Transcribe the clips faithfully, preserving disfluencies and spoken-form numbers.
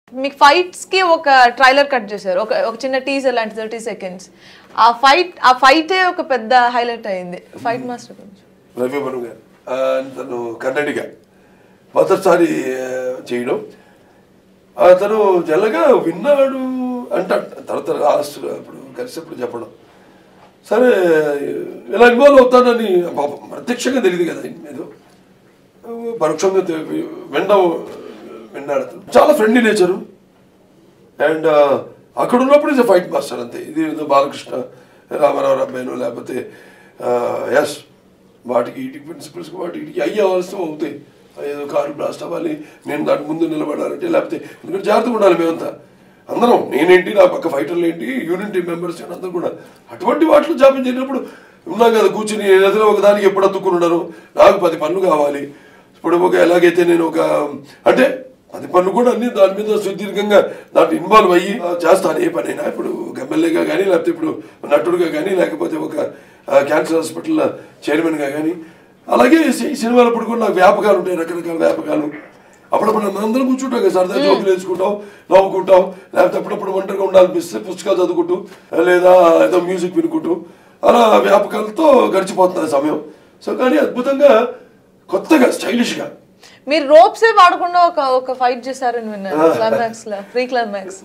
మీకు ఫైట్స్ కి ఒక ట్రైలర్ కట్ చేశారు, ఒక ఒక చిన్న టీజర్ లాంటి థర్టీ సెకండ్స్. ఆ ఫైట్ ఆ ఫైటే ఒక పెద్ద హైలైట్ అయింది. ఫైట్ మాస్టర్ గురించి. రవి మను గారు తను కన్నడిగా మొదటిసారి చేయడం, అతను జల్లగా విన్నాడు అంట తర్వాత లాస్ట్ అప్పుడు కలిసినప్పుడు చెప్పడం, సరే ఇలా ఇన్వాల్వ్ అవుతానని పాపం ప్రత్యక్షంగా తెలియదు కదా, ఏదో పరోక్షంగా వినడం విన్నాడు. చాలా ఫ్రెండ్లీ నేచరు అండ్ అక్కడ ఉన్నప్పుడు ఇది ఫైట్ మాస్టర్ అంతే. ఇది ఏదో బాలకృష్ణ రామారావు అబ్బాయిను లేకపోతే ఎస్ వాటికి ఇటుకి ప్రిన్సిపల్స్కి వాటికి ఇటుకి అయ్యే అవసరం అవుతాయి. ఏదో కారు బ్లాస్ట్ అవ్వాలి, నేను దాని ముందు నిలబడాలంటే, లేకపోతే ఎందుకంటే జాగ్రత్తగా ఉండాలి మేమంతా అందరం, నేనేంటి నా పక్క ఫైటర్లు ఏంటి యూనిటీ మెంబర్స్ అందరూ కూడా. అటువంటి వాటిలో జాబిన్ చేసినప్పుడు ఉన్నాం కదా కూర్చుని ఏదైనా ఒక దానికి ఎప్పుడు అతుక్కుని ఉన్నాను, నాకు పది పనులు కావాలి. ఇప్పుడు ఒక ఎలాగైతే నేను ఒక అంటే పది పనులు కూడా అన్ని దాని మీద సుదీర్ఘంగా దాంట్లో ఇన్వాల్వ్ అయ్యి చేస్తాను ఏ పనైనా. ఇప్పుడు ఎమ్మెల్యేగా కానీ లేకపోతే ఇప్పుడు నటుడుగా కానీ లేకపోతే ఒక క్యాన్సర్ హాస్పిటల్ చైర్మన్గా కానీ, అలాగే ఈ సినిమాలప్పుడు కూడా నాకు వ్యాపకాలు ఉంటాయి, రకరకాల వ్యాపకాలు. అప్పుడప్పుడు మనం అందరం కూర్చుంటాం కదా, సరదా జోకులు వేసుకుంటాం, నవ్వుకుంటాం, లేకపోతే అప్పుడప్పుడు ఒంటరిగా ఉండాలనిపిస్తే పుస్తకాలు చదువుకుంటూ లేదా ఏదో మ్యూజిక్ వినుకుంటూ అలా వ్యాపకాలతో గడిచిపోతుంది సమయం. సో కానీ అద్భుతంగా కొత్తగా స్టైలిష్గా. మీరు రోప్స్ ఏ వాడకుండా ఒక ఒక ఫైట్ చేశారని విన్నాను క్లైమాక్స్ లో, ప్రీ క్లైమాక్స్.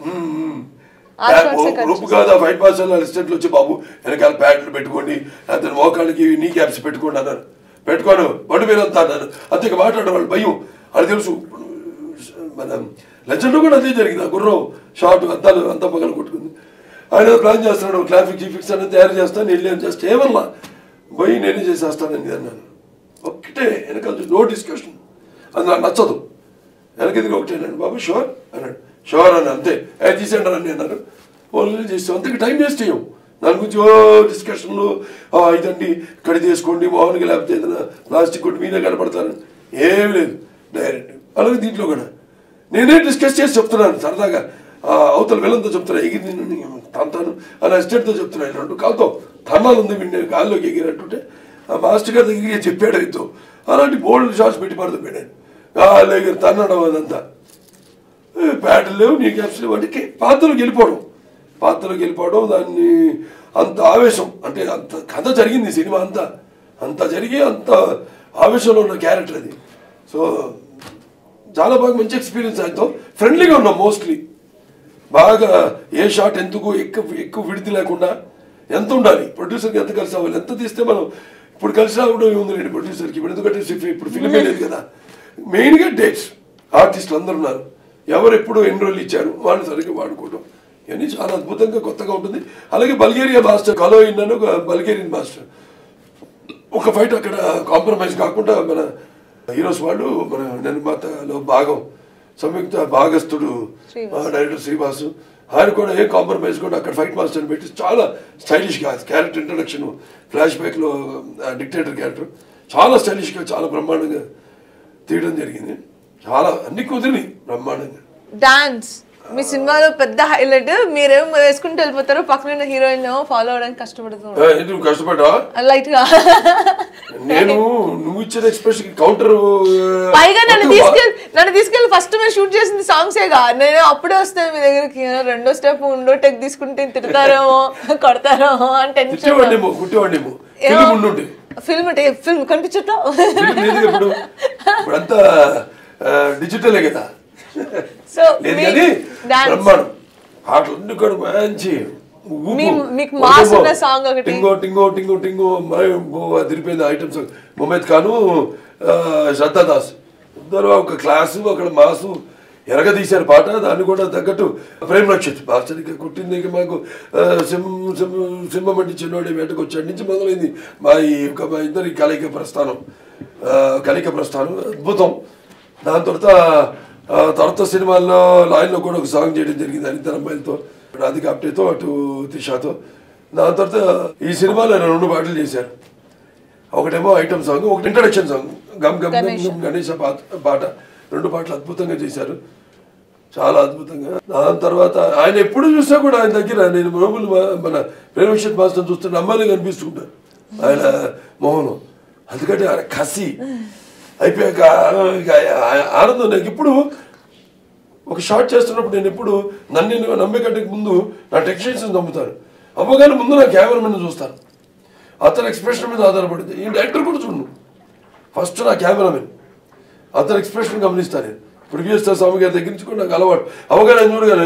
రూపు కాదు ఫైట్ మాస్టర్ అసిస్టెంట్లు వచ్చి బాబు వెనకాల ప్యాడ్లు పెట్టుకోండి, లేకపోతే మోకాళ్ళకి నీ క్యాప్స్ పెట్టుకోండి అన్నారు. పెట్టుకోను బండి మీద అంతా అన్నారు. అంతే మాట్లాడే వాళ్ళు భయం అది తెలుసు. మన లెజెండ్ కూడా అదే జరిగింది. ఆ గుర్రం షార్ట్ అద్దాలు అంతా పగలు కొట్టుకుంది. ఆయన ప్లాన్ చేస్తున్నాడు, ట్రాఫిక్ జీఫిక్స్ అనేది తయారు చేస్తాను, వెళ్ళి జస్ట్ ఏమన్నా పోయి నేనే చేసేస్తానని అన్నాను. ఒక్కటే వెనకాల నో డిస్కషన్, అది నాకు నచ్చదు. వెనకదిగా ఒకటే అన్నాడు, బాబు షూర్ అన్నాడు. షూర్ అని అంతే, అది తీసేయండి అని అన్నారు. వాళ్ళు చేస్తాం అంతకు టైం వేస్ట్ చేయం దాని గురించి. ఓ డిస్కషన్లు ఇదండి ఇక్కడ తీసుకోండి మోహన్కి, లేకపోతే ఏదైనా ప్లాస్టిక్ కొట్టి మీరే కనపడతాను, ఏమి లేదు డైరెక్ట్. అలాగే దీంట్లో కూడా నేనే డిస్కస్ చేసి చెప్తున్నాను సరదాగా, అవతల వెళ్ళంతో చెప్తున్నా ఎగిరి నిన్ను తంతాను అని అసిస్టెంట్తో చెప్తున్నాను. రెండు కాలుతో థర్మాల్ ఉంది నేను గాల్లోకి ఎగిరినట్టుంటే ఆ మాస్టర్ గారి దగ్గరికి చెప్పాడు అయితే అలాంటి బోల్డ్ షాట్స్ పెట్టి పడుతున్నాడు. గాల్లో ఎగిరి తన్నడం అదంతా, ప్యాడ్లు లేవు నీ క్యాప్స్ లేవు అంటే పాత్రలోకి వెళ్ళిపోవడం, పాత్రలోకి వెళ్ళిపోవడం దాన్ని అంత ఆవేశం అంటే అంత కథ జరిగింది సినిమా అంతా, అంత జరిగి అంత ఆవేశంలో ఉన్న క్యారెక్టర్ అది. సో చాలా బాగా మంచి ఎక్స్పీరియన్స్. ఆయనతో ఫ్రెండ్లీగా ఉన్నాం మోస్ట్లీ. బాగా ఏ షాట్ ఎందుకు ఎక్కువ ఎక్కువ విడిది లేకుండా ఎంత ఉండాలి, ప్రొడ్యూసర్కి ఎంత కలిసి అవ్వాలి, ఎంత తీస్తే మనం ఇప్పుడు కలిసి రావడం ఏముంది లేండి ప్రొడ్యూసర్కి. ఇప్పుడు ఎందుకంటే ఇప్పుడు ఫిల్మే లేదు కదా, మెయిన్గా డేట్స్ ఆర్టిస్టులు అందరు ఉన్నారు, ఎవరు ఎప్పుడు ఎన్ని రోజులు ఇచ్చారు వాళ్ళు సరిగ్గా వాడుకోవడం, ఇవన్నీ చాలా అద్భుతంగా కొత్తగా ఉంటుంది. అలాగే బల్గేరియా మాస్టర్ కలో ఇన్నాను, బల్గేరియన్ మాస్టర్ ఒక ఫైట్ అక్కడ కాంప్రమైజ్ కాకుండా మన హీరోస్ వాళ్ళు మన నిర్మాతలో భాగం సంయుక్త భాగస్థుడు డైరెక్టర్ శ్రీవాస్, ఆయన కూడా ఏ కాంప్రమైజ్ కూడా అక్కడ ఫైట్ మాస్టర్ని పెట్టి చాలా స్టైలిష్గా క్యారెక్టర్ ఇంట్రడక్షన్ ఫ్లాష్ బ్యాక్లో డిక్టేటర్ క్యారెక్టర్ చాలా స్టైలిష్గా చాలా బ్రహ్మాండంగా తీయడం జరిగింది. చాలా అన్ని కుదిరినాయి బ్రహ్మాండంగా. డాన్స్ మీ సినిమాలో పెద్ద హైలైట్, మీరేం వేసుకుంటూ వెళ్ళిపోతారు, పక్కన హీరోయిన్ ఫాలో అవడానికి కష్టపడుతూ కష్టపడ్డా లైట్ గా. నేను నువ్వు ఇచ్చిన ఎక్స్ప్రెషన్ కౌంటర్ పైగా నన్ను తీసుకెళ్ళి నన్ను తీసుకెళ్ళి ఫస్ట్ మేము షూట్ చేసింది సాంగ్సేగా, నేను అప్పుడే వస్తాను మీ దగ్గరికి, రెండో స్టెప్ ఉండో టెక్ తీసుకుంటే తిడతారేమో కొడతారేమో అని టెన్షన్. కుట్టేవాడేమో ఫిల్మ్ ఫిల్మ్ కనిపించట్లా, ఇప్పుడంతా డిజిటలే కదా. సో బ్రహ్మాండం పాటలు కూడా మంచి మీకు మాస్ ఉన్న సాంగ్ ఒకటి టింగో టింగో టింగో టింగో తిరిపోయింది ఐటమ్ సాంగ్. మొహమ్మద్ ఖాను శ్రద్ధాదాస్ ఇద్దరు ఒక క్లాసు అక్కడ మాసు ఎరగ తీశారు పాట, దాన్ని కూడా తగ్గట్టు ప్రేమ నక్షత్రం ఆశ్చర్యంగా కుట్టింది. మాకు సింహ సింహం అంటే చిన్నోడి వేటకు వచ్చాడు నుంచి మొదలైంది మా ఈ యొక్క మా ఇద్దరి కలయిక ప్రస్థానం, కలిక ప్రస్థానం అద్భుతం. దాని తర్వాత తర్వాత సినిమాల్లో లాయన్లో కూడా ఒక సాంగ్ చేయడం జరిగింది ఇద్దరు అమ్మాయిలతో, రాధిక ఆప్టేతో అటు త్రిషాతో. దాని తర్వాత ఈ సినిమాలో రెండు పాటలు చేశారు, ఒకటేమో ఐటమ్ సాంగ్, ఒకటి ఇంట్రడక్షన్ సాంగ్ గమ్ గమ్ గమ్ గణేష పాట. రెండు పాటలు అద్భుతంగా చేశారు, చాలా అద్భుతంగా. దాని తర్వాత ఆయన ఎప్పుడు చూసినా కూడా ఆయన దగ్గర నేను మామూలు మన ప్రేమశత్ మాస్టర్ చూస్తుంటే అమ్మాయిలు కనిపిస్తుంటారు ఆయన మోహన్, అందుకంటే ఆయన కసి అయిపోయాక ఆనందం. నాకు ఇప్పుడు ఒక షార్ట్ చేస్తున్నప్పుడు నేను ఎప్పుడు నన్ను నమ్మే కంటే ముందు నా టెక్నీషియన్స్ నమ్ముతాను. అవ్వగానే ముందు నా కెమెరామెన్ చూస్తాను, అతని ఎక్స్ప్రెషన్ మీద ఆధారపడింది. ఈ డైరెక్టర్ కూడా చూడు, ఫస్ట్ నా కెమెరామెన్ అతని ఎక్స్ప్రెషన్ గమనిస్తాను నేను. ఇప్పుడు విఎస్ఆర్ స్వామి గారి దగ్గర నుంచి కూడా నాకు అలవాటు. అవగానే చూడగానే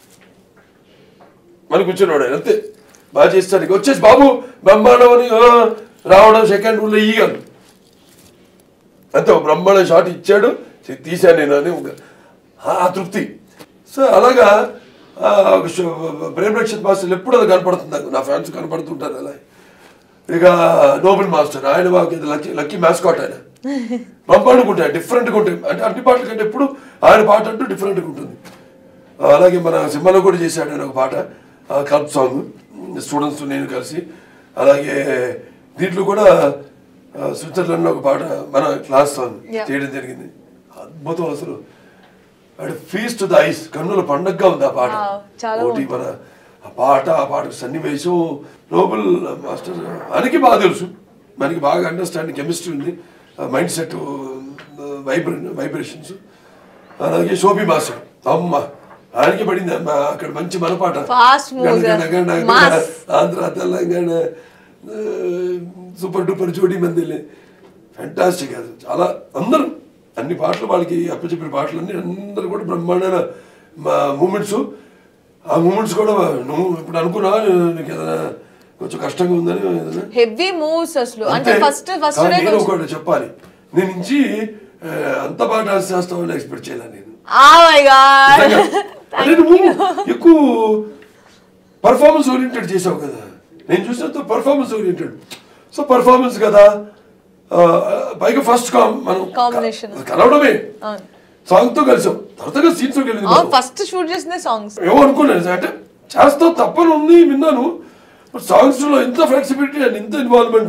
మనకు కూర్చున్నాడు ఆయన, అంతే బాగా చేస్తాడు. ఇక వచ్చేసి బాబు బ్రహ్మాండం అని రావడం సెకండ్ రూల్లో ఇయ్యాను అంతే. ఒక బ్రహ్మాండ షాట్ ఇచ్చాడు, తీశాను నేను అని ఒక ఆ తృప్తి. సో అలాగా ప్రేమ్ రక్షిత్ మాస్టర్ ఎప్పుడు అది కనపడుతుంది నాకు, నా ఫ్యాన్స్ కనపడుతుంటారు అలా. ఇక నోబెల్ మాస్టర్ ఆయన బాగా లక్కీ లక్కీ మ్యాస్కాట్ ఆయన, బ్రహ్మాండంగా ఉంటాయి, డిఫరెంట్గా ఉంటాయి. అంటే అన్ని పాటల కంటే ఎప్పుడు ఆయన పాట అంటూ డిఫరెంట్గా ఉంటుంది. అలాగే మన సినిమాలో కూడా చేశాడు ఆయన ఒక పాట, క్లబ్ సాంగ్, స్టూడెంట్స్ నేను కలిసి. అలాగే దీంట్లో కూడా స్విట్జర్లాండ్లో ఒక పాట మన క్లాస్ సాంగ్ చేయడం జరిగింది. అద్భుతం అసలు, అంటే ఫీస్ట్ ద ఐస్, కన్నుల పండగగా ఉంది ఆ పాట. ఒకటి మన ఆ పాట, ఆ పాట సన్నివేశం, నోబెల్ మాస్టర్ ఆయనకి బాగా తెలుసు, మనకి బాగా అండర్స్టాండింగ్ కెమిస్ట్రీ ఉంది, మైండ్ సెట్, వైబ్రే వైబ్రేషన్స్. అలాగే శోభి మాస్టర్ అమ్మ ఆయనకి పడింది అక్కడ మంచి మన పాట, ఆంధ్ర తెలంగాణ సూపర్ డూపర్ జోడీ మందిలే, ఫ్యాంటాస్టిక్. అది చాలా అందరూ అన్ని పాటలు వాళ్ళకి అప్పచెప్పిన పాటలు అన్ని అందరూ కూడా బ్రహ్మాండమైన మూమెంట్స్. ఆ మూమెంట్స్ కూడా నువ్వు ఇప్పుడు అనుకున్నా నీకు ఏదైనా కొంచెం కష్టంగా ఉందని హెవీ మూవ్స్ అసలు. అంటే ఫస్ట్ ఫస్ట్ నేను ఒకటి చెప్పాలి, నేను నుంచి అంత బాగా డాన్స్ చేస్తామని ఎక్స్పెక్ట్ చేయాలి నేను. నువ్వు ఎక్కువ పర్ఫార్మెన్స్ ఓరియంటెడ్ చేసావు కదా, నేను చూసినంత పర్ఫార్మెన్స్ ఓరియంటెడ్. సో పర్ఫార్మెన్స్ కదా, పైగా ఫస్ట్ మనం కలవడమే, సాంగ్ తో కలిసాం, తర్వాత సీన్స్ ఫస్ట్ షూట్ చేసిన సాంగ్స్ ఏమో అనుకున్నాను అంటే చేస్తావు తప్పని ఉంది విన్నాను. సాంగ్స్ లో ఇంత ఫ్లెక్సిబిలిటీ అండ్ ఇంత ఇన్వాల్వ్మెంట్,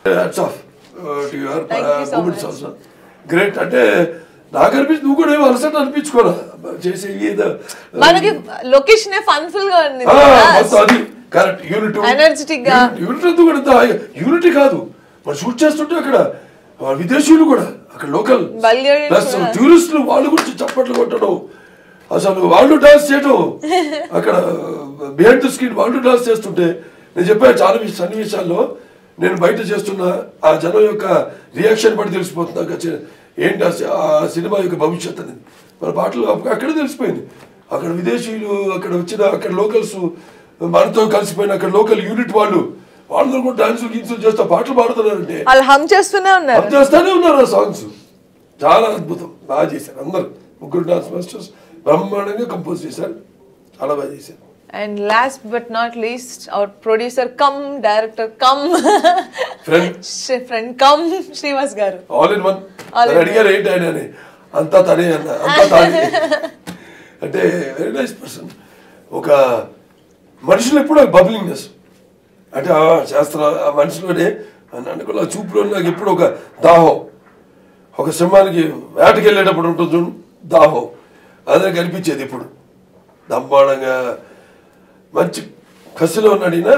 గ్రేట్. అంటే నాకు అనిపించి నువ్వు కూడా ఏమో అలసట అనిపించుకోరా చేసే మనకి లొకేషన్ ఫన్ఫుల్ గా ఉంది, అది కరెక్ట్. యూనిటీ ఎనర్జెటిక్ గా, యూనిటీ అంతా కూడా యూనిటీ కాదు, మనం షూట్ చేస్తుంటే అక్కడ విదేశీయులు కూడా, అక్కడ లోకల్ ప్లస్ టూరిస్టులు వాళ్ళు గురించి చప్పట్లు కొట్టడం, అసలు వాళ్ళు డాన్స్ చేయడం, అక్కడ బిహైండ్ ద స్క్రీన్ వాళ్ళు డాన్స్ చేస్తుంటే నేను చెప్పాను చాలా సన్నివేశాల్లో నేను బయట చేస్తున్న ఆ జనం యొక్క రియాక్షన్ బట్టి తెలిసిపోతుంది ఏంటి ఆ సినిమా యొక్క భవిష్యత్ అనేది. మన పాటలు అక్కడే తెలిసిపోయింది. అక్కడ విదేశీయులు, అక్కడ వచ్చిన అక్కడ లోకల్స్ మనతో కలిసిపోయిన అక్కడ లోకల్ యూనిట్ వాళ్ళు వాళ్ళందరూ కూడా డాన్సులు గీన్సులు చేస్తా పాటలు పాడుతున్నారంటే వాళ్ళు హమ్ చేస్తూనే ఉన్నారు, హమ్ చేస్తూనే ఉన్నారు. ఆ సాంగ్స్ చాలా అద్భుతం, బాగా చేశారు అందరు ముగ్గురు డాన్స్ మాస్టర్స్, బ్రహ్మాండంగా కంపోజ్ చేశారు, చాలా బాగా చేశారు. And last but not least, our producer come, director come, friend, friend come, Sriwass garu. All in one. అడిగారు ఏంటి ఆయన అని, అంతా తనే అన్న, అంతా తానే. అంటే వెరీ నైస్ పర్సన్. ఒక మనుషులు ఎప్పుడు బబ్లింగ్నెస్ అంటే చేస్తున్న ఆ మనుషులోనే అనుకున్న చూపులో నాకు ఎప్పుడు ఒక దాహం, ఒక సింహానికి వేటకి వెళ్ళేటప్పుడు ఉంటుంది చూడు దాహం, అదే కనిపించేది ఎప్పుడు. దమ్మాడంగా మంచి కసిలో ఉన్నాడినా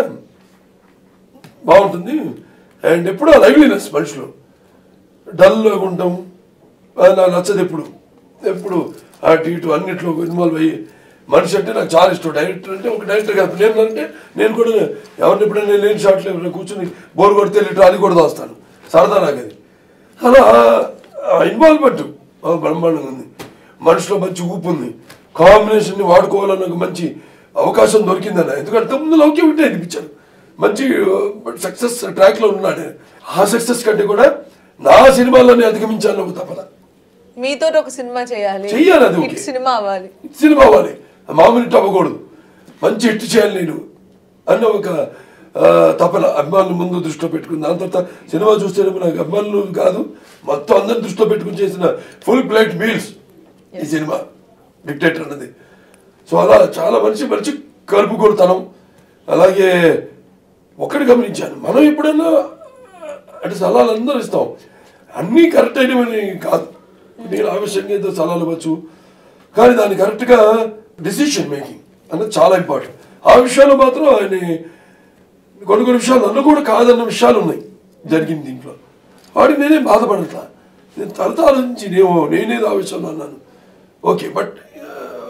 బాగుంటుంది. అండ్ ఎప్పుడు ఆ లైవ్లీనెస్ మనుషులు, డల్గా ఉంటాం, అది నాకు నచ్చదు. ఎప్పుడు ఎప్పుడు అటు ఇటు అన్నిట్లో ఇన్వాల్వ్ అయ్యి మనిషి అంటే నాకు చాలా ఇష్టం. డైరెక్టర్ అంటే ఒక డైరెక్టర్ కాదు, నేను అంటే నేను కూడా ఎవరిని ఎప్పుడైనా లేని షాట్లు ఎవరైనా కూర్చొని బోర్ కొడితే ట్రాలీ కూడా దాస్తాను, సరదా నాకు అది. అలా ఇన్వాల్వ్మెంట్ బ్రహ్మాండంగా ఉంది, మనిషిలో మంచి ఊపు ఉంది, కాంబినేషన్ని వాడుకోవాలన్న మంచి అవకాశం దొరికిందన్న. ఎందుకంటే ముందు లౌక్య ఉంటే అనిపించాను, మంచి సక్సెస్ ట్రాక్లో ఉన్నాడు. ఆ సక్సెస్ కంటే కూడా నా సినిమాలోనే అధిగమించాలని ఒక తపన. మీతో ఒక సినిమా చేయాలి, చెయ్యాలి, అది సినిమా అవ్వాలి, సినిమా అవ్వాలి, మామూలు హిట్ అవ్వకూడదు, మంచి హిట్ చేయాలి నేను అన్న ఒక తపన అభిమానులు ముందు దృష్టిలో పెట్టుకుని. దాని తర్వాత సినిమా చూస్తే నాకు అభిమానులు కాదు మొత్తం అందరిని దృష్టిలో పెట్టుకుని చేసిన ఫుల్ ప్లేట్ మీల్స్ ఈ సినిమా డిక్టేటర్ అన్నది. సో అలా చాలా మంచి మంచి కలుపుకొడుతనం. అలాగే ఒకటి గమనించాను, మనం ఎప్పుడైనా అంటే సలహాలు అందరూ ఇస్తాం, అన్నీ కరెక్ట్ అయినవని కాదు. నేను ఆవశ్యంగా ఏదో సలహాలు ఇవ్వచ్చు, కానీ దాన్ని కరెక్ట్గా డిసిషన్ మేకింగ్ అన్నది చాలా ఇంపార్టెంట్. ఆ విషయాల్లో మాత్రం ఆయన కొన్ని కొన్ని విషయాలు నన్ను కూడా కాదన్న విషయాలు ఉన్నాయి జరిగింది దీంట్లో. వాడికి నేనే బాధపడట్లా, నేను తర్వాత ఆలోచించి నేను నేనేదో ఆ విషయంలో అన్నాను okay, but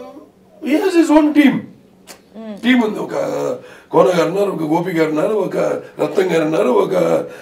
he has his own team team ఉంది. ఒక కోన గారు ఉన్నారు, ఒక గోపి గారు ఉన్నారు, ఒక రత్నం గారు ఉన్నారు, ఒక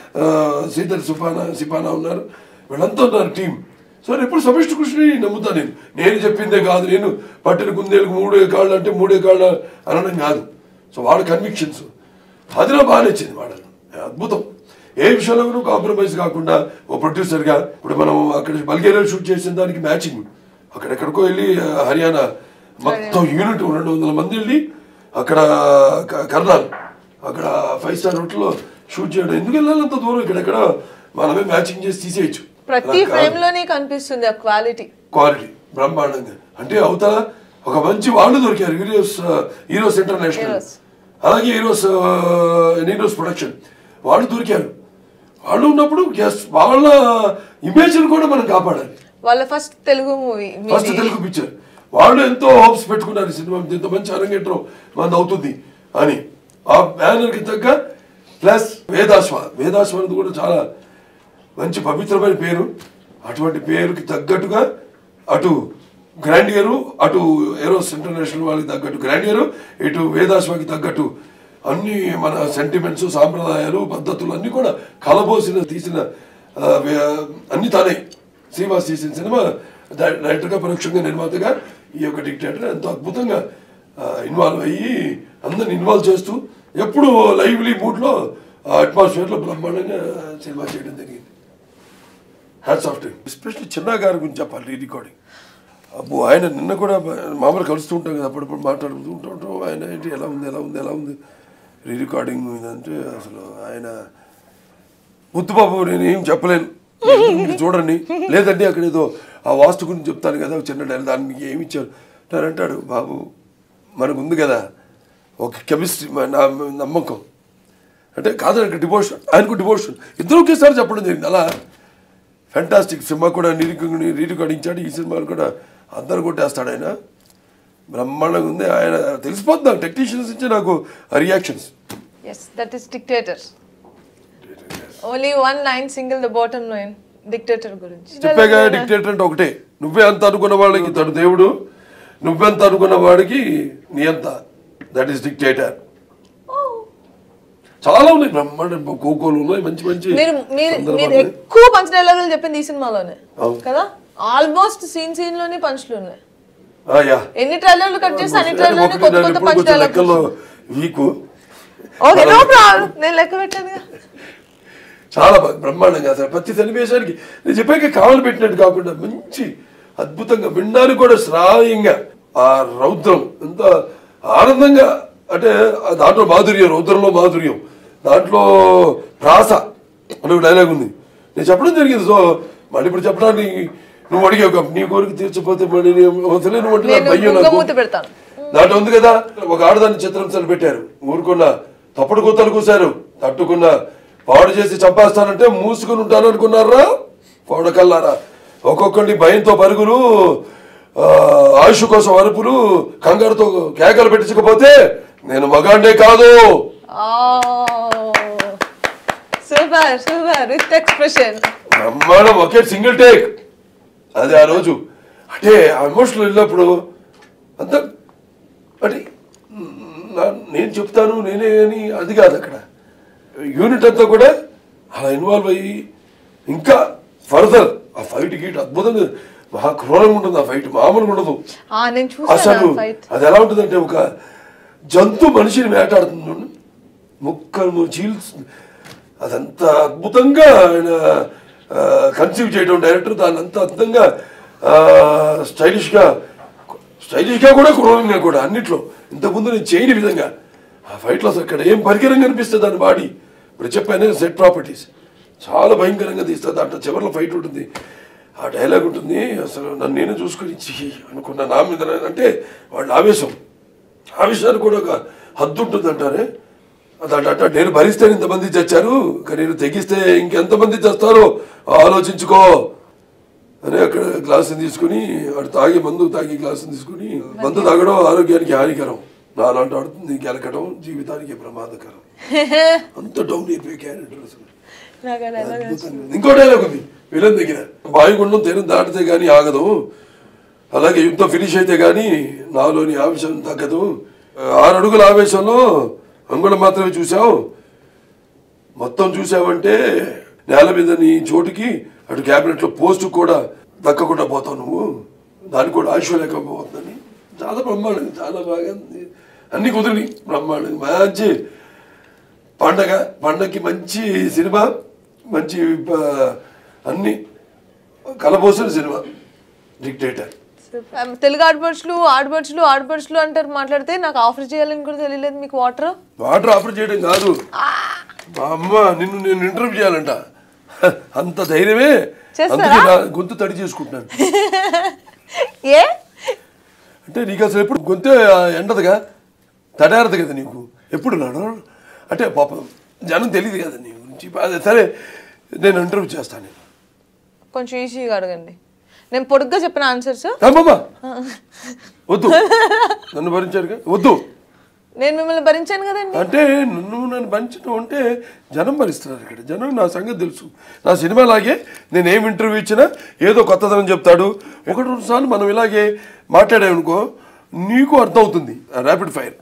సీతల్ సుపానా సిపానా ఉన్నారు, వీళ్ళంతా ఉన్నారు టీం. సో ఎప్పుడు సమిష్టి కృషిని నమ్ముతాను నేను. నేను చెప్పిందే కాదు, నేను పట్టిన కుందేలకు మూడే కాళ్ళు అంటే మూడే కాళ్ళు అనడం కాదు. సో వాళ్ళ కన్విక్షన్స్ అది నా బాగా నచ్చింది. వాళ్ళని అద్భుతం. ఏ విషయంలో కాంప్రమైజ్ కాకుండా ఓ ప్రొడ్యూసర్గా ఇప్పుడు మనం అక్కడ బల్గేరియా షూట్ చేసిన దానికి మ్యాచింగ్ అక్కడెక్కడికో వెళ్ళి హర్యానా మొత్తం యూనిట్ రెండు వందల మంది వెళ్ళి అక్కడ కర్నాల్ అక్కడ ఫైవ్ స్టార్ హోటల్లో షూట్ చేయడం ఎందుకు వెళ్ళాలి అంత దూరం? ఇక్కడెక్కడ మనమే మ్యాచింగ్ చేసి తీసేయచ్చు. ప్రతి ఫ్రేమ్ లోనే కనిపిస్తుంది ఆ క్వాలిటీ క్వాలిటీ బ్రహ్మాండంగా. అంటే అవతల ఒక మంచి వాళ్ళు దొరికారు, ఈరోస్ ఈరోస్ ఇంటర్నేషనల్, అలాగే ఈరోస్ ఈరోస్ ప్రొడక్షన్ వాళ్ళు దొరికారు. వాళ్ళు ఉన్నప్పుడు వాళ్ళ ఇమేజ్ కూడా మనం కాపాడాలి. వాళ్ళ first Telugu movie, first Telugu picture. వాళ్ళు ఎంతో హోప్స్ పెట్టుకున్నారు సినిమా ఇంత మంచి అరంగేట్రం మనది అవుతుంది అని. ఆ బ్యానర్కి తగ్గ ప్లస్ వేదాశ్వ వేదాశ్వ అనేది కూడా చాలా మంచి పవిత్రమైన పేరు. అటువంటి పేరుకి తగ్గట్టుగా అటు గ్రాండియరు, అటు ఎరోస్ ఇంటర్నేషనల్ వాళ్ళకి తగ్గట్టు గ్రాండియరు, ఇటు వేదాశ్వకి తగ్గట్టు అన్ని మన సెంటిమెంట్స్, సాంప్రదాయాలు, పద్ధతులు అన్నీ కూడా కలబోసిన తీసిన అన్ని తానే. శ్రీవాస్ తీసిన సినిమా డైరెక్టర్గా, పరోక్షంగా, నిర్మాతగా ఈ యొక్క డిక్టేటర్ ఎంతో అద్భుతంగా ఇన్వాల్వ్ అయ్యి అందరిని ఇన్వాల్వ్ చేస్తూ ఎప్పుడు లైవ్లీ మూడ్లో అట్మాస్ఫియర్లో బ్రహ్మాండంగా సినిమా చేయడం జరిగింది. హ్యాట్స్ ఆఫ్ టు ఎస్పెషల్లీ చిన్న గారి గురించి చెప్పాలి. రీ రికార్డింగ్ అబ్బో, ఆయన నిన్న కూడా మామూలు కలుస్తూ ఉంటాం కదా, అప్పుడప్పుడు మాట్లాడుతూ ఉంటాం. ఆయన ఏంటి ఎలా ఉంది ఎలా ఉంది ఎలా ఉంది రీ రికార్డింగ్ ఇదంటే అసలు ఆయన ముద్దుబాబు నేను ఏం చెప్పలేను, చూడండి. లేదండి అక్కడ ఏదో ఆ వాస్తు గురించి చెప్తాను కదా చిన్న డైల్, దానికి ఏమి ఇచ్చారు నేను అంటాడు, బాబు మనకు ఉంది కదా ఒక కెమిస్ట్రీ, నా నమ్మకం అంటే కాదు ఆయనకు డివోషన్, ఆయనకు డివోషన్ ఇద్దరు ఒకేసారి చెప్పడం జరిగింది. అలా ఫ్యాంటాస్టిక్ సినిమా కూడా రీ రికార్డింగ్ ఇచ్చాడు. ఈ సినిమాలు కూడా అందరు కొట్టేస్తాడు ఆయన, బ్రహ్మాండంగా ఉంది. ఆయన తెలిసిపోతుంది టెక్నీషియన్స్ ఇచ్చే నాకు reactions. yes that is Dictator. only one line single the bottom line Dictator గురించి చెప్పేగా. డిక్టేటర్ అంటే ఒకటే, నువ్వే అంత అనుకున్న వాళ్ళకి తను దేవుడు, నువ్వెంత అనుకున్న వాడికి నీ అంత, దట్ ఈస్ డిక్టేటర్. చాలా ఉన్నాయి బ్రహ్మాండ కోకోలు ఉన్నాయి, మంచి మంచి. మీరు ఎక్కువ పంచ్ డైలాగులు చెప్పింది ఈ సినిమాలోనే కదా, ఆల్మోస్ట్ సీన్ సీన్ లోనే పంచ్లు ఉన్నాయి. ఎన్ని ట్రైలర్లు కట్ చేస్తే అన్ని ట్రైలర్లు కొత్త కొత్త పంచ్ డైలాగులు. వీక్ ఓకే నో ప్రాబ్లం, నేను లెక్క పెట్టాను. చాలా బ్రహ్మాండంగా అసలు ప్రతి సన్నివేశానికి నేను చెప్పాక కావాలి పెట్టినట్టు కాకుండా మంచి అద్భుతంగా వినడానికి కూడా శ్రావ్యంగా ఆ రౌద్రం ఎంత ఆనందంగా, అంటే దాంట్లో మాధుర్యం, రౌద్రంలో మాధుర్యం, దాంట్లో ప్రాస అనే డైలాగ్ ఉంది. నేను చెప్పడం జరిగింది. సో మళ్ళీ ఇప్పుడు చెప్పడానికి నువ్వు అడిగావు, నీ కోరిక తీర్చపోతే మళ్ళీ నువ్వు అంటే భయం నాకు. దాంట్లో ఉంది కదా, ఒక ఆడదాన్ని చిత్రాంశాలు పెట్టారు, ఊరుకున్న తప్పుడు కూతలు కూశారు, తట్టుకున్న పాడు చేసి చంపేస్తానంటే మూసుకుని ఉంటాను అనుకున్నారా పౌడకల్లారా. ఒక్కొక్కరిని భయంతో పరుగులు, ఆయుష్ కోసం అరుపులు, కంగారుతో కేకలు పెట్టించకపోతే నేను మగాండే కాదు. సూపర్ సూపర్ విత్ ఎక్స్ప్రెషన్ బ్రహ్మాండం. ఒకే సింగిల్ టేక్ అది ఆ రోజు. అంటే ఆల్మోస్ట్ వెళ్ళినప్పుడు అంత అంటే నేను చెప్తాను నేనే అని అది కాదు, అక్కడ యూనిట్ అంతా కూడా అలా ఇన్వాల్వ్ అయ్యి ఇంకా ఫర్దర్ ఆ ఫైట్ గీట్ అద్భుతంగా మహా క్రూరంగా ఉంటుంది. ఆ ఫైట్ మామూలుగా ఉండదు అసలు. అది ఎలా ఉంటుంది అంటే ఒక జంతు మనిషిని వేటాడుతుంది, ముక్కలు చీల్స్తుంది. అదంతా అద్భుతంగా ఆయన కన్సీవ్ చేయడం డైరెక్టర్, దాన్ని అంత అద్భుతంగా స్టైలిష్గా స్టైలిష్గా కూడా క్రూరంగా కూడా అన్నిట్లో ఇంతకుముందు నేను చేయని విధంగా ఆ ఫైట్లో అసలు అక్కడ ఏం పరికరంగా అనిపిస్తుంది దాని బాడీ. ఇప్పుడు చెప్పానే సెట్ ప్రాపర్టీస్ చాలా భయంకరంగా తీస్తుంది. దాంట్లో చివరిలో ఫైట్ ఉంటుంది, ఆ డైలాగ్ ఉంటుంది. అసలు నన్ను నేను చూసుకొని అనుకున్న నా మీద అంటే వాళ్ళ ఆవేశం, ఆవేశానికి కూడా ఒక హద్దు ఉంటుంది అంటారే. అదంట నేను భరిస్తే ఇంతమంది చచ్చారు, కానీ నేను తెగిస్తే ఇంకెంతమంది చేస్తారో ఆలోచించుకో అని అక్కడ గ్లాసుని తీసుకుని వాడు తాగి మందు తాగి గ్లాసుని తీసుకుని, మందు తాగడం ఆరోగ్యానికి హానికరం, నాలాంటి ఆడుతుంది గెలకడం జీవితానికి ప్రమాదకరం. అంత డౌన్ అయిపోయి క్యారెక్టర్ అసలు. ఇంకో డైలాగ్ ఉంది విలన్ దగ్గర, వాయుగుండం తీరం దాటితే గానీ ఆగదు, అలాగే యుద్ధం ఫినిష్ అయితే కానీ నాలోని ఆవేశం తగ్గదు. ఆరు అడుగుల ఆవేశంలో అంగుళం మాత్రమే చూసావు, మొత్తం చూసావంటే నేల మీద నీ చోటుకి అటు క్యాబినెట్లో పోస్టు కూడా దక్కకుండా పోతావు నువ్వు, దానికి కూడా ఆయుష్ లేకపోతుందని. చాలా బ్రహ్మాండం, చాలా బాగా అన్ని కుదిరి బ్రహ్మాండం. మంచి పండగ, పండగకి మంచి సినిమా, మంచి అన్ని కలబోసిన సినిమా డిక్టేటర్. తెలుగు ఆడపడుచులు ఆడపడుచులు ఆడపడుచులు అంటారు మాట్లాడితే, నాకు ఆఫర్ చేయాలని కూడా తెలియలేదు మీకు. వాటర్ వాటర్ ఆఫర్ చేయడం కాదు మా అమ్మ, నిన్ను నేను ఇంటర్వ్యూ చేయాలంట, అంత ధైర్యమే. అందుకే గొంతు తడి చేసుకుంటున్నాను. ఏ అంటే నీకు అసలు ఎప్పుడు గొంతే ఎండదుగా, తడారదు కదా నీకు ఎప్పుడు నాడు. అంటే పాపం జనం తెలియదు కదా నీ గురించి. అదే సరే, నేను ఇంటర్వ్యూ చేస్తాను. నేను కొంచెం ఈజీగా అడగండి, నేను పొడుగ్గా చెప్పిన ఆన్సర్స్. వద్దు, నన్ను భరించారు వద్దు. నేను మిమ్మల్ని భరించాను కదండి. అంటే నువ్వు నన్ను భరించడం అంటే జనం భరిస్తున్నారు ఇక్కడ. జనం నా సంగతి తెలుసు. నా సినిమా లాగే నేను ఏం ఇంటర్వ్యూ ఇచ్చినా ఏదో కొత్తదనం చెప్తాడు. ఒకటి రెండు సార్లు మనం ఇలాగే మాట్లాడామనుకో నీకు అర్థమవుతుంది. Rapid fire.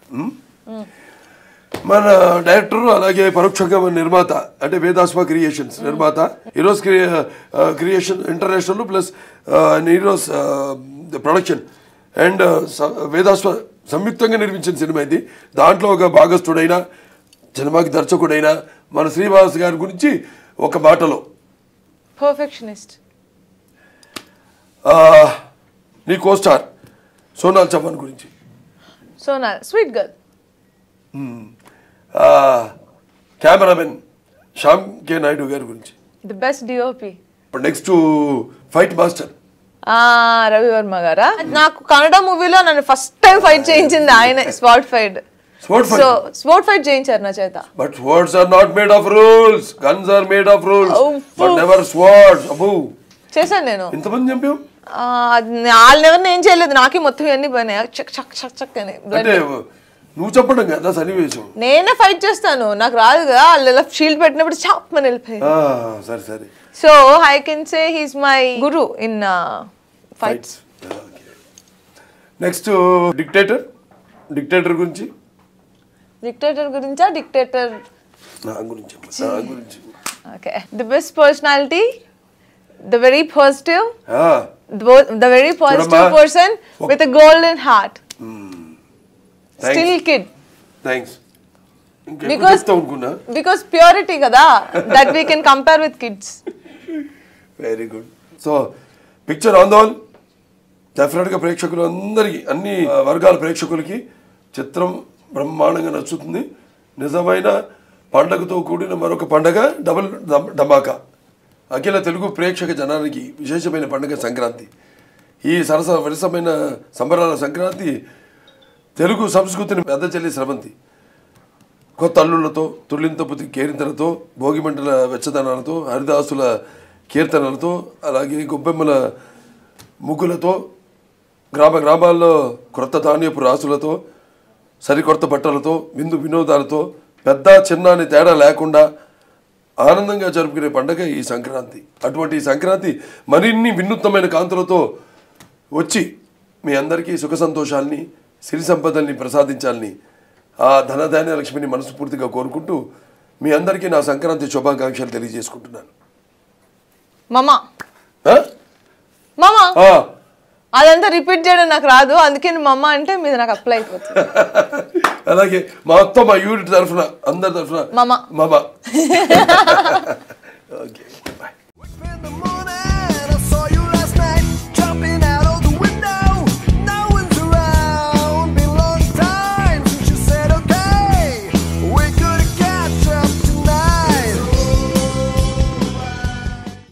మన డైరెక్టర్ అలాగే పరోక్షంగా మన నిర్మాత అంటే వేదాశ్వ క్రియేషన్స్ నిర్మాత, Eros creation international plus Eros production and Vedashwa సంయుక్తంగా నిర్మించిన సినిమా ఇది. దాంట్లో ఒక భాగస్థుడైన సినిమాకి దర్శకుడైన మన శ్రీవాస్ గారి గురించి ఒక మాటలో. పర్ఫెక్షనిస్ట్. నీ కోస్టార్ సోనాల్ చౌహాన్ గురించి. Sonal sweet girl. Cameraman Shyam K Naidu గారి గురించి. The best DOP. Next fight master Ravivarma గారా. నాకు కన్నడ మూవీలో నన్ను ఫస్ట్ టైం ఫైట్ చేయించింది ఆయన. Spot fight. So sport fight చేయించారు నా చేత. But swords are not made of rules, guns are made of rules, but never swords. అబ్బో చేశాను నేను. ఇంతమంది చంపావు. వాళ్ళని ఎవరిని ఏం చేయలేదు, నాకే మొత్తం అన్ని పోయినాయి చక్ చక్ చక్ చక్ అని. నువ్వు చెప్పడం కదా సన్నివేశం. నేనే ఫైట్ చేస్తాను, నాకు రాదుగా. వాళ్ళు షీల్డ్ పెట్టినప్పుడు చాప్ అని వెళ్ళిపోయి. సరే సరే. So I can say he's my guru in fights. Next dictator. Dictator గురించి. డిక్టేటర్ గురించా డిక్టేటర్ నా గురించి నా గురించి. Okay. The best personality, the very positive, the very positive person with a golden heart. Still kid. Thanks. Because because purity kada that we can compare with kids. Very good. So picture on the whole definitely గా ప్రేక్షకులు అందరికి అన్ని వర్గాల ప్రేక్షకులకి చిత్రం బ్రహ్మాండంగా నచ్చుతుంది. నిజమైన పండగతో కూడిన మరొక పండగ డబుల్ ధమాకా. అఖిల తెలుగు ప్రేక్షక జనానికి విశేషమైన పండుగ సంక్రాంతి. ఈ సరస విరసమైన సంబరాల సంక్రాంతి తెలుగు సంస్కృతిని పెద్ద చెల్లి స్రవంతి. కొత్త అల్లుళ్లతో, తుళ్ళింతపు కేరింతలతో, భోగిమంటల వెచ్చదనాలతో, హరిదాసుల కీర్తనలతో, అలాగే గొబ్బెమ్మల ముగ్గులతో, గ్రామ గ్రామాల్లో క్రొత్త ధాన్యపు రాసులతో, సరికొత్త బట్టలతో, విందు వినోదాలతో, పెద్ద చిన్న అని తేడా లేకుండా ఆనందంగా జరుపుకునే పండుగ ఈ సంక్రాంతి. అటువంటి సంక్రాంతి మరిన్ని వినూత్నమైన కాంతులతో వచ్చి మీ అందరికీ సుఖ సంతోషాలని, సిరి సంపదల్ని ప్రసాదించాలని ఆ ధనధాన్య లక్ష్మిని మనస్ఫూర్తిగా కోరుకుంటూ మీ అందరికీ నా సంక్రాంతి శుభాకాంక్షలు తెలియజేసుకుంటున్నాను. మామా మామా అదంతా రిపీట్ చేయడం నాకు రాదు, అందుకే మమ్మ అంటే మీద నాకు అప్లై అయిపోతుంది. అలాగే మా మొత్తం మా యూనిట్ తరఫున అందరి తరఫున మామా మామా. Okay bye.